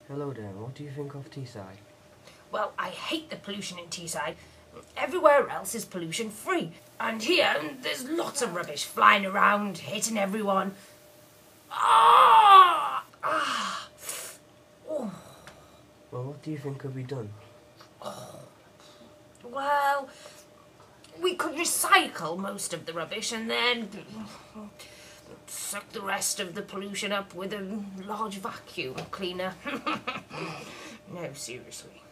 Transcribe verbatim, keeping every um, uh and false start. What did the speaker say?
Hello there, what do you think of Teesside? Well, I hate the pollution in Teesside. Everywhere else is pollution free. And here, there's lots of rubbish flying around, hitting everyone. Ah! Ah! Oh. Well, what do you think could be done? Oh. Well, we could recycle most of the rubbish and then suck the rest of the pollution up with a large vacuum cleaner. No, seriously.